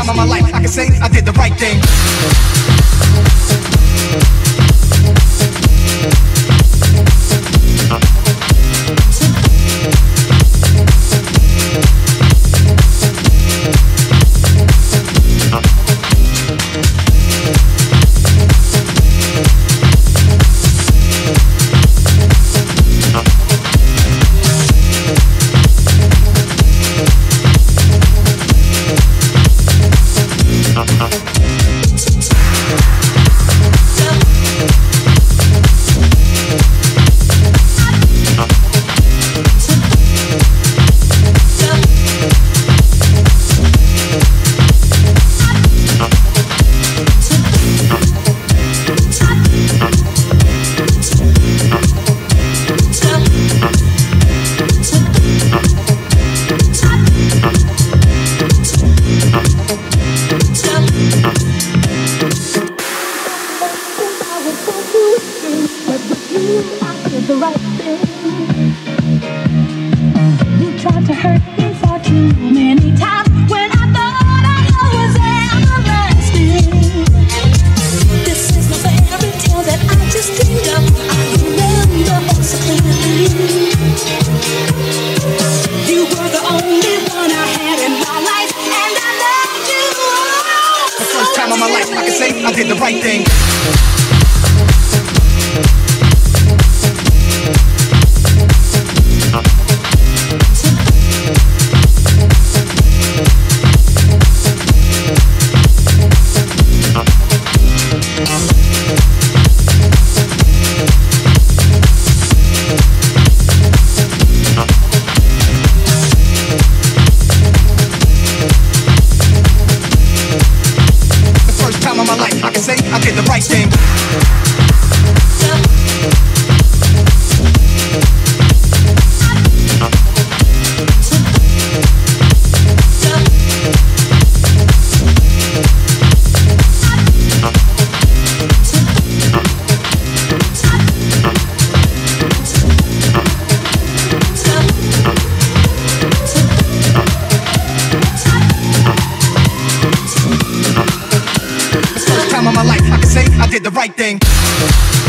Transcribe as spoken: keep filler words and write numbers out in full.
time of my life, I can say I did the right thing. The right thing. You tried to hurt me far too many times when I thought I was everlasting. This is the fairy tale that I just dreamed of. I remember all so clearly. You were the only one I had in my life, and I loved you all. The first time of my life, I can say I did the right thing. I did the right thing. The first time of my life, I can say I did the right thing.